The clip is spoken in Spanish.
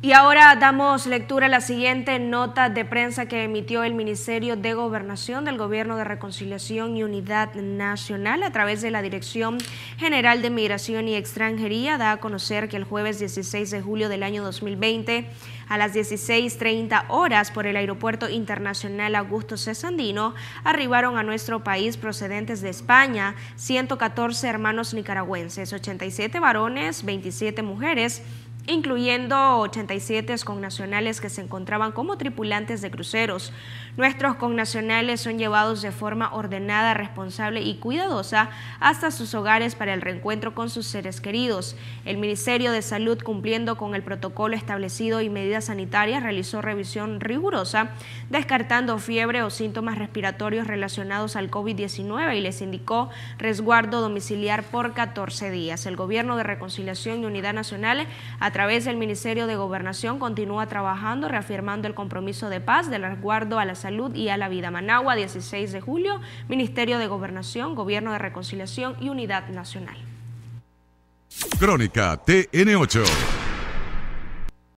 Y ahora damos lectura a la siguiente nota de prensa que emitió el Ministerio de Gobernación del Gobierno de Reconciliación y Unidad Nacional a través de la Dirección General de Migración y Extranjería. Da a conocer que el jueves 16 de julio del año 2020 a las 16:30 horas por el Aeropuerto Internacional Augusto C. Sandino arribaron a nuestro país procedentes de España 114 hermanos nicaragüenses, 87 varones, 27 mujeres, incluyendo 87 connacionales que se encontraban como tripulantes de cruceros. Nuestros connacionales son llevados de forma ordenada, responsable y cuidadosa hasta sus hogares para el reencuentro con sus seres queridos. El Ministerio de Salud, cumpliendo con el protocolo establecido y medidas sanitarias, realizó revisión rigurosa, descartando fiebre o síntomas respiratorios relacionados al COVID-19 y les indicó resguardo domiciliar por 14 días. El Gobierno de Reconciliación y Unidad Nacional, a través del Ministerio de Gobernación, continúa trabajando, reafirmando el compromiso de paz, del resguardo a la salud y a la vida. Managua, 16 de julio, Ministerio de Gobernación, Gobierno de Reconciliación y Unidad Nacional. Crónica TN8.